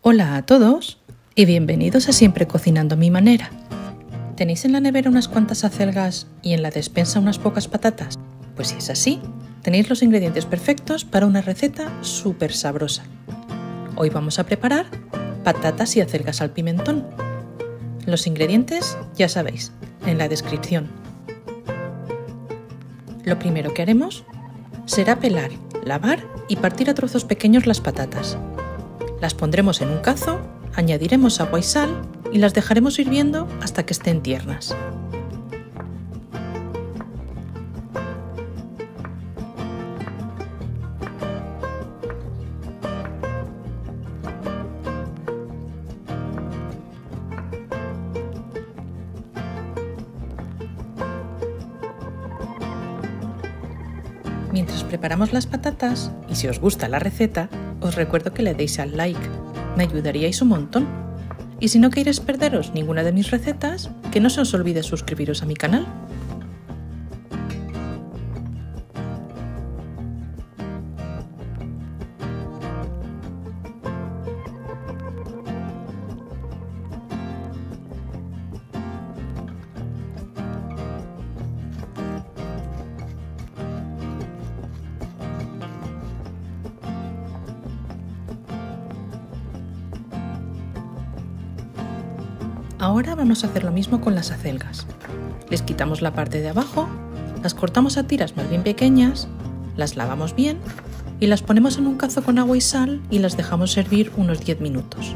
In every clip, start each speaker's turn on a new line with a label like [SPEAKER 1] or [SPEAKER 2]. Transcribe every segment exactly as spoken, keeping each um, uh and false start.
[SPEAKER 1] Hola a todos y bienvenidos a Siempre Cocinando a mi manera. ¿Tenéis en la nevera unas cuantas acelgas y en la despensa unas pocas patatas? Pues si es así, tenéis los ingredientes perfectos para una receta súper sabrosa. Hoy vamos a preparar patatas y acelgas al pimentón. Los ingredientes ya sabéis, en la descripción. Lo primero que haremos será pelar, lavar y partir a trozos pequeños las patatas. Las pondremos en un cazo, añadiremos agua y sal y las dejaremos hirviendo hasta que estén tiernas. Mientras preparamos las patatas, y si os gusta la receta, os recuerdo que le deis al like, me ayudaríais un montón. Y si no queréis perderos ninguna de mis recetas, que no se os olvide suscribiros a mi canal. Ahora vamos a hacer lo mismo con las acelgas. Les quitamos la parte de abajo, las cortamos a tiras más bien pequeñas, las lavamos bien y las ponemos en un cazo con agua y sal y las dejamos hervir unos diez minutos.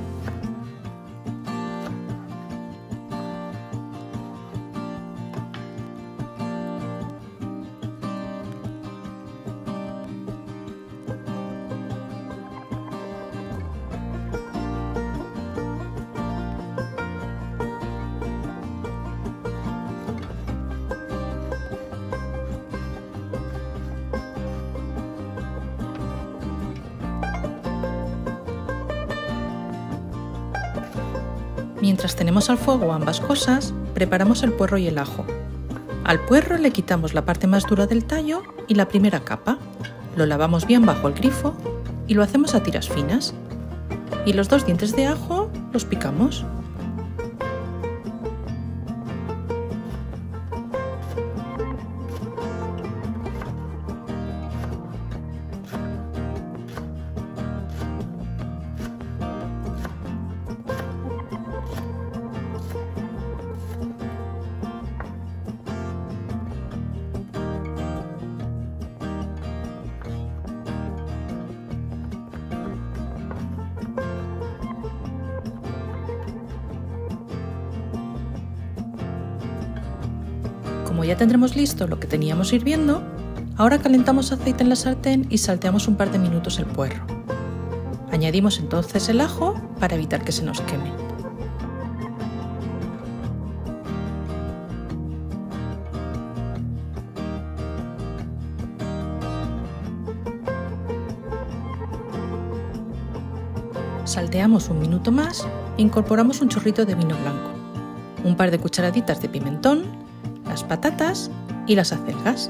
[SPEAKER 1] Mientras tenemos al fuego ambas cosas, preparamos el puerro y el ajo. Al puerro le quitamos la parte más dura del tallo y la primera capa. Lo lavamos bien bajo el grifo y lo hacemos a tiras finas. Y los dos dientes de ajo los picamos. Como ya tendremos listo lo que teníamos hirviendo, ahora calentamos aceite en la sartén y salteamos un par de minutos el puerro. Añadimos entonces el ajo para evitar que se nos queme. Salteamos un minuto más e incorporamos un chorrito de vino blanco, un par de cucharaditas de pimentón, las patatas y las acelgas.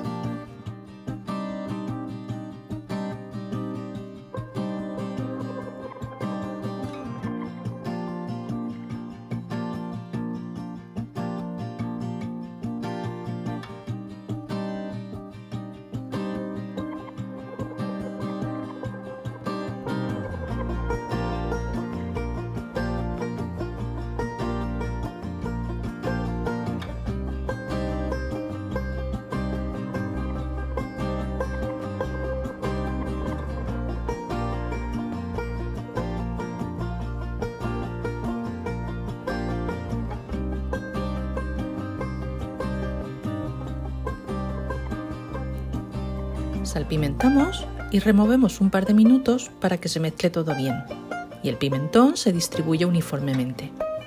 [SPEAKER 1] Salpimentamos y removemos un par de minutos para que se mezcle todo bien y el pimentón se distribuya uniformemente.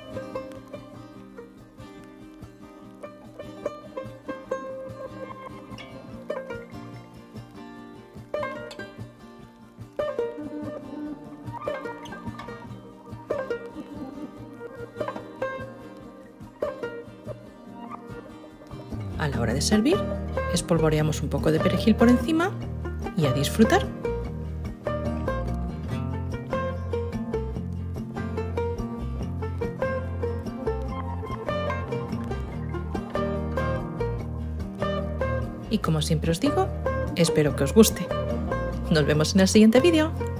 [SPEAKER 1] A la hora de servir, espolvoreamos un poco de perejil por encima y a disfrutar. Y como siempre os digo, espero que os guste. Nos vemos en el siguiente vídeo.